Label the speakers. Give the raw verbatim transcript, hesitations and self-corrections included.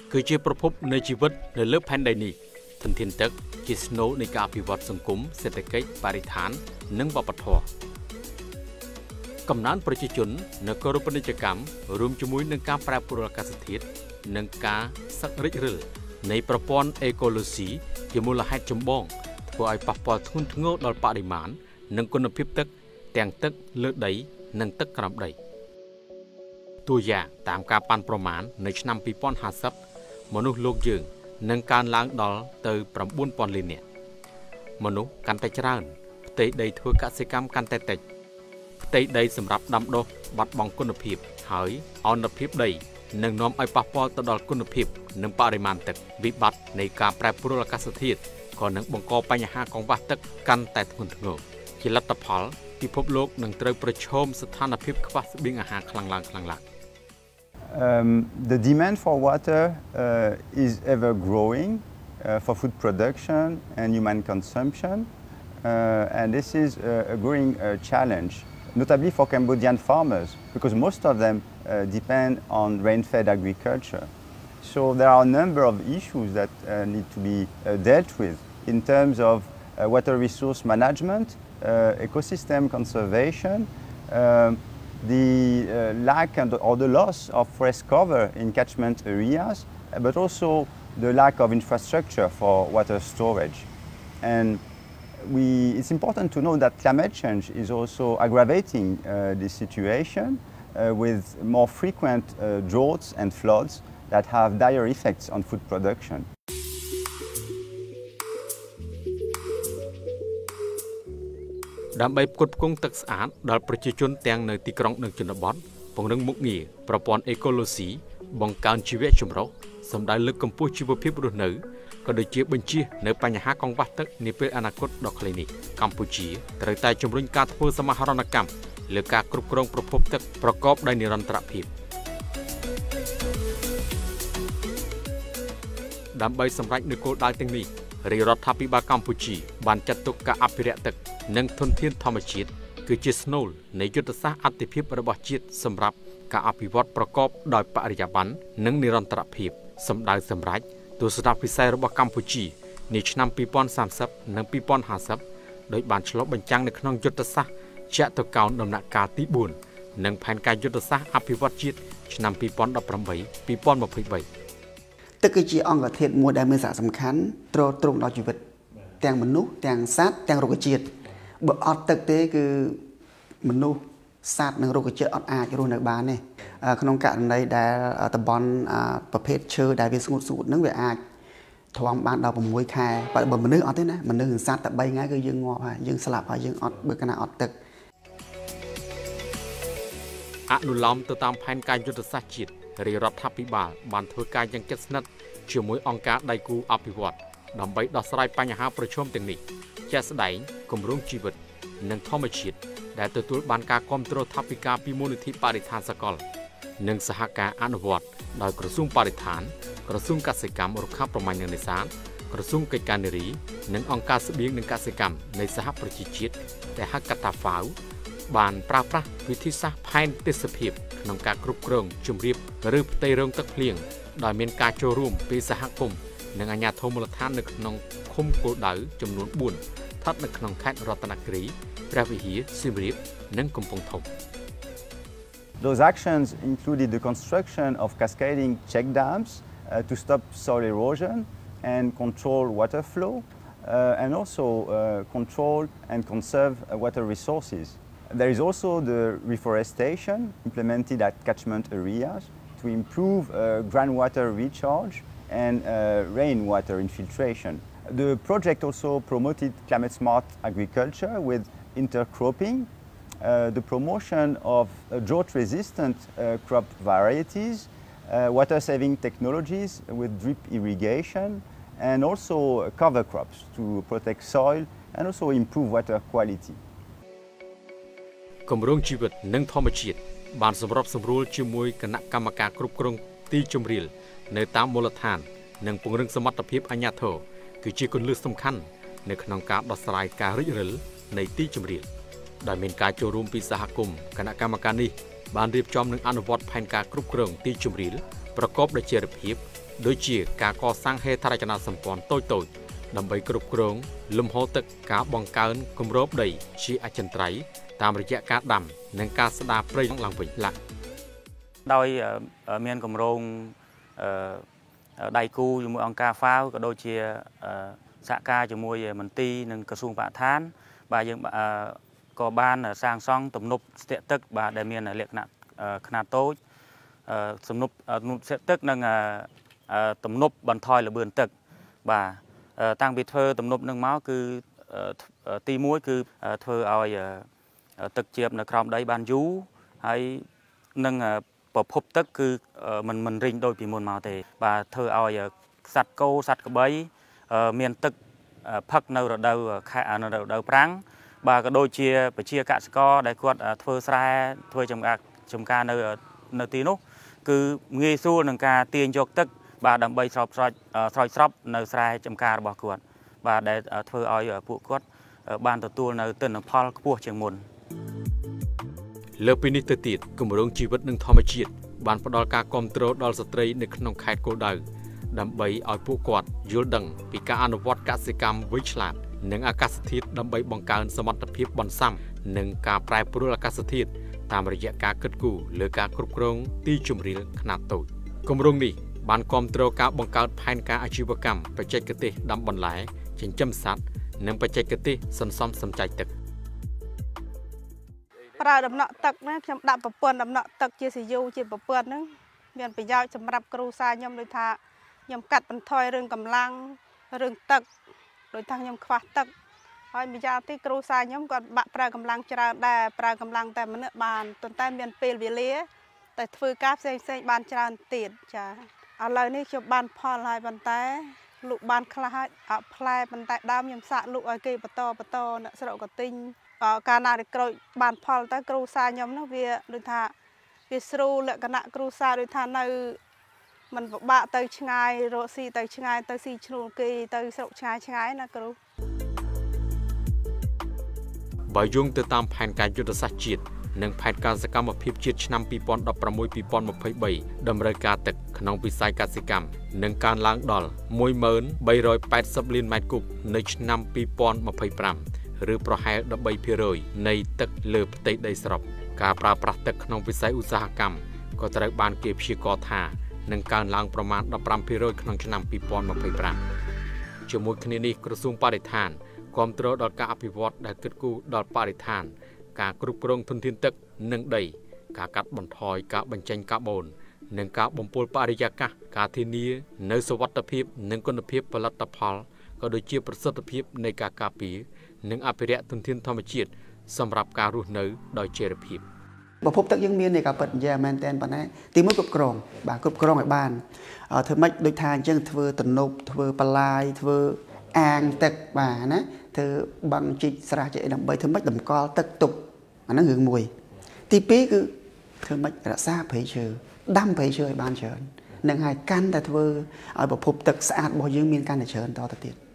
Speaker 1: คือជាប្រភពនៃជីវិតនៅលើផែនដីនេះធនធានទឹកជាស្នូលនៃការអភិវឌ្ឍសង្គមសេដ្ឋកិច្ចបរិស្ថាននិងវប្បធម៌កំណើនប្រជាជននៅគោលពាណិជ្ជកម្មរួមជាមួយនឹងការប្រែប្រួលអាកាសធាតុនិងការសឹករិចរិលនៃប្រព័ន្ធអេកូឡូស៊ីជាមូលហេតុចម្បងធ្វើឲ្យប៉ះពាល់ធ្ងន់ធ្ងរដល់បរិមាណនិងគុណភាពទឹកទាំងទឹកលើដីនិងទឹកក្រោមដីតួយ៉ាងតាមការប៉ាន់ប្រមាណនៅឆ្នាំពីរពាន់ហាសិបមនុស្សលោកយើងនឹងកើនឡើងដល់ទៅប្រាំបួនពាន់លាននាក់មនុស្សកាន់តែច្រើនផ្ទៃដីធ្វើកសិកម្មកាន់តែតិចផ្ទៃដីសម្រាប់ដាំដុះបាត់បង់គុណភាពហើយអនុភាពដីនឹងនាំឲ្យប៉ះពាល់ទៅដល់គុណភាពនិងបរិមាណទឹកវិបត្តិនៃការប្រែប្រួលអាកាសធាតុក៏នឹងបង្កបញ្ហាកង្វះទឹកកាន់តែធ្ងន់ធ្ងរជាលទ្ធផលពិភពលោកនឹងត្រូវប្រឈមស្ថានភាពខ្វះស្បៀងអាហារខ្លាំងឡើងខ្លាំងឡើង
Speaker 2: Um, the demand for water uh, is ever growing uh, for food production and human consumption, uh, and this is a, a growing uh, challenge, notably for Cambodian farmers, because most of them uh, depend on rain-fed agriculture. So there are a number of issues that uh, need to be uh, dealt with in terms of uh, water resource management, uh, ecosystem conservation, uh, the uh, lack and, or the loss of forest cover in catchment areas, but also the lack of infrastructure for water storage. And we, it's important to know that climate change is also aggravating uh, this situation uh, with more frequent uh, droughts and floods that have dire effects on food production. ដើម្បីផ្គត់ផ្គង់ទឹកស្អាតដល់ប្រជាជនទាំងនៅទីក្រុងនិងជនបទពង្រឹងមុខងារប្រព័ន្ធអេកូឡូស៊ីបង្កើនជីវៈចម្រុះសម្ដៅលើកកម្ពស់ជីវភាពរស់នៅក៏ដូចជាបញ្ជៀសនៅបញ្ហាកង្វះទឹកនាពេលអនាគតដ៏ខ្លីនេះកម្ពុជាត្រូវតែជំរុញការធ្វើសមាហរណកម្មលើការគ្រប់គ្រងប្រភពទឹកប្រកបដោយនិរន្តរភាពដើម្បីសម្រេចនូវគោលដៅទាំងនេះរាជរដ្ឋាភិបាលកម្ពុជាបានចាត់ទុកការអភិរក្សទឹកនិងធនធានធម្មជាតិគឺជាស្នូលនៃយុទ្ធសាស្ត្រអភិភាពរបស់ជាតិសម្រាប់ការអភិវឌ្ឍប្រកបដោយបរិយាបន្ននិងនិរន្តរភាពសម្ដៅសម្រាប់ទស្សនវិស័យរបស់កម្ពុជានាឆ្នាំពីរពាន់សាមសិបនិងពីរពាន់ហាសិបដោយបានឆ្លុះបញ្ចាំងនៅក្នុងយុទ្ធសាស្ត្រជាតកោណដំណាក់កាលទីបួននិងផែនការយុទ្ធសាស្ត្រអភិវឌ្ឍជាតិឆ្នាំពីរពាន់ដប់ប្រាំបីដល់ពីរពាន់ម្ភៃបី
Speaker 3: ទឹកគឺជាអង្គធាតុមួយដែលមានសារៈសំខាន់ទ្រទ្រង់ដល់ជីវិតទាំងមនុស្សទាំងសត្វទាំងរុក្ខជាតិបើអត់ទឹកទេគឺមនុស្សសត្វនិងរុក្ខជាតិអត់អាចរស់នៅបានទេក្នុងករណីដែលតំបន់ប្រភេទឈើដែលវាស្ងួតស្ងួតហ្នឹងវាអាចធំបានដល់៦ខែបើមនុស្សអត់ទេណាមនុស្សនិងសត្វតែបីថ្ងៃគឺយើងងាប់ហើយយើងស្លាប់ហើយយើងអត់បើកណាអត់ទឹក
Speaker 1: អនុលោមទៅតាមផែនការយុទ្ធសាស្ត្រជាតិរាជរដ្ឋាភិបាលបានធ្វើការយ៉ាងជិតស្និទ្ធជាមួយអង្គការដៃគូអភិវឌ្ឍន៍ដើម្បីដោះស្រាយបញ្ហាប្រឈមទាំងនេះជាក់ស្ដែងគម្រោងជីវិតនិងធម្មជាតិដែលទទួលបានការគាំទ្រថវិកាពីមូលនិធិបរិស្ថានសកលនិងសហការអនុវត្តដោយក្រសួងបរិស្ថានក្រសួងកសិកម្មរុក្ខាប្រមាញ់និងនេសាទក្រសួងកិច្ចការនារីនិងអង្គការស្បៀងនិងកសិកម្មនៃសហប្រជាជាតិដែលហៅកាត់ថា ហ្វាវ បានប្រើប្រាស់វិធីសាស្ត្រផែនទេសភាពក្នុងការគ្រប់គ្រងជំរាបឬផ្ទៃរងទឹកភ្លៀងដោយមានការចូលរួមពីសហគមន៍និងអាជ្ញាធរមូលដ្ឋាននៅក្នុងឃុំគោលដៅចំនួនបួនស្ថិតនៅក្នុងខេត្តរតនគិរីព្រះវិហារសៀមរាបនិងកំពង់ធំ
Speaker 2: Those actions included the construction of cascading check dams uh, to stop soil erosion and control water flow uh, and also uh, control and conserve uh, water resources. There is also the reforestation implemented at catchment areas to improve uh, groundwater recharge and uh, rainwater infiltration. The project also promoted climate-smart agriculture with intercropping, uh, the promotion of uh, drought-resistant uh, crop varieties, uh, water-saving technologies with drip irrigation, and also cover crops to protect soil and also improve water quality.
Speaker 1: គម្រោងជីវិតនិងធម្មជាតិបានសម្របសម្រួលជាមួយគណៈកម្មការគ្រប់គ្រងទីជម្រាលនៅតាមមូលដ្ឋាននិងពង្រឹងសមត្ថភាពអាជ្ញាធរគឺជាគន្លឹះសំខាន់នៅក្នុងការដោះស្រាយការរិចរិលនៃទីជម្រាលដោយមានការចូលរួមពីសហគមន៍គណៈកម្មការនេះបានរៀបចំនិងអនុវត្តផែនការគ្រប់គ្រងទីជម្រាលប្រកបដោយចីរភាពដូចជាការកសាងហេដ្ឋារចនាសម្ព័ន្ធតូចៗដើម្បីគ្រប់គ្រងលំហូរទឹកការបង្កើនគម្របដីជាអចិន្ត្រៃយ៍តាមរយៈការដាំនិងការស្ដារព្រៃឡើងវិញឡើង
Speaker 4: ដោយមានគម្រោងដៃគូជាមួយអង្គការ FAO ក៏ដូចជាសហការជាមួយមន្ទីរនិងក្រសួងបរិស្ថានបាទយើងក៏បានសាងសង់ទំនប់ស្ទាក់ទឹកបាទដែលមានលក្ខណៈខ្នាតតូចទំនប់ទំនប់ស្ទាក់ទឹកនិងទំនប់បន្ថយល្បឿនទឹកបាទតាំងពីធ្វើទំនប់នឹងមកគឺទីមួយគឺធ្វើឲ្យទឹកជ្រាបនៅក្រោមដីបានយូរហើយនឹងប្រភពទឹកគឺมันមិនរីងដូចពីមុនមកទេបាទធ្វើឲ្យសត្វគោសត្វក្បីមានទឹកផឹកនៅរដូវខែនៅរដូវប្រាំងបាទក៏ដូចជាប្រជាកសិករដែលគាត់ធ្វើស្រែធ្វើចំការចំការនៅនៅទីនោះគឺងាយស្រួលនឹងការទាញយកទឹកបាទដើម្បីស្រោចស្រោចស្រោចស្រពនៅស្រែចំការរបស់គាត់បាទដែលធ្វើឲ្យពួកគាត់បានទទួលនៅទិន្នផលខ្ពស់ជាងមុន
Speaker 1: លើពីនេះទៅទៀតគម្រោងជីវិតនិងធម្មជាតិបានផ្ដល់ការគាំទ្រដល់ស្ត្រីនៅក្នុងខេត្តគោលដៅដើម្បីឲ្យពួកគាត់យល់ដឹងពីការអនុវត្តកសិកម្មវៃឆ្លាតនិងអាកាសធាតុដើម្បីបង្កើនសមត្ថភាពបន្ស៊ាំនិងការប្រែប្រួលអាកាសធាតុតាមរយៈការគិតគូរលើការគ្រប់គ្រងទីជម្រាលខ្នាតតូចគម្រោងនេះបានគាំទ្រការបង្កើតផែនការអាជីវកម្មបច្ចេកទេសដាំបន្លែចិញ្ចឹមសត្វនិងបច្ចេកទេសសន្សំសំចៃទឹក
Speaker 5: ប្រើដំណក់ទឹកណាខ្ញុំដាក់ប្រព័ន្ធដំណក់ទឹកជាស៊ីយូជាប្រព័ន្ធហ្នឹងមានប្រយោជន៍សម្រាប់គ្រួសារខ្ញុំដូចថាខ្ញុំកាត់បន្ថយរឿងកម្លាំងរឿងទឹកដោយថាខ្ញុំខ្វះទឹកហើយម្យ៉ាងទីគ្រូសាខ្ញុំគាត់បាក់ប្រើកម្លាំងច្រើនដែរប្រើកម្លាំងតែម្នាក់បានប៉ុន្តែមានពេលវេលាតែធ្វើការផ្សេងផ្សេងបានច្រើនទៀតចាឥឡូវនេះខ្ញុំបានផលហើយប៉ុន្តែលក់បានខ្លះហើយផ្លែប៉ុន្តែដើមខ្ញុំសាក់លក់ឲ្យគេបន្តបន្តអ្នកស្រុកក៏ទិញកាលណាដែលក្រូចបានផលទៅគ្រូសាខ្ញុំនោះវាដូចថាវាស្រួលលក្ខណៈគ្រូសាដូចថានៅมันពិបាកទៅឆ្ងាយរកស៊ីទៅឆ្ងាយទៅស៊ីឈ្នួលគេទៅស្រុកឆ្ងាយឆ្ងាយណាគ្រូ
Speaker 1: បើយោងទៅតាមផែនការយុទ្ធសាស្ត្រជាតិនិងផែនការសកម្មភាពជាតិឆ្នាំពីរពាន់ដប់ប្រាំមួយ ពីរពាន់ម្ភៃបីតម្រូវការទឹកក្នុងវិស័យកសិកម្មនឹងកើនឡើងដល់មួយម៉ឺនបីរយប៉ែតសិបលានម៉ែត្រគូបនៅឆ្នាំពីរពាន់ម្ភៃប្រាំឬប្រហែលដប់បីភាគរយនៃទឹកលើផ្ទៃដីសរុបការប្រើប្រាស់ទឹកក្នុងវិស័យឧស្សាហកម្មក៏ត្រូវបានគេព្យាករណ៍ថានឹងកើនឡើងប្រមាណដប់ប្រាំភាគរយក្នុងឆ្នាំពីរពាន់ម្ភៃប្រាំជាមួយគ្នានេះក្រសួងបរិស្ថានគាំទ្រដល់ការអភិវឌ្ឍដែលគិតគូរដល់បរិស្ថានការគ្រប់គ្រងធនធានទឹកនិងដីការកាត់បន្ថយការបញ្ចេញកាបូននិងការបំពុលបរិយាកាសការធានានៅសុវត្ថិភាពនិងគុណភាពផលិតផលក៏ដូចជាប្រសិទ្ធភាពនៃការការពារនិងអភិរក្សធនធានធម្មជាតិសម្រាប់ការរស់នៅដោយចីរភាព
Speaker 3: ប្រភពទឹកយើងមាននៃការពិតនិយាយមែនតែនប៉ុណ្ណាទីមួយគ្រប់គ្រងបាទគ្រប់គ្រងឲ្យបានធ្វើម៉េចដូចថាអញ្ចឹងធ្វើទំនប់ធ្វើបន្លាយធ្វើអាងទឹកបាទណាធ្វើបឹងជីកស្រះជាដើម្បីធ្វើម៉េចតម្កល់ទឹកទុកអាហ្នឹងរឿងមួយទីពីរគឺធ្វើម៉េចរក្សាព្រៃឈើដាំព្រៃឈើឲ្យបានច្រើននឹងហើយកាន់តែធ្វើឲ្យប្រភពទឹកស្អាតរបស់យើងមានកាន់តែច្រើនតទៅទៀត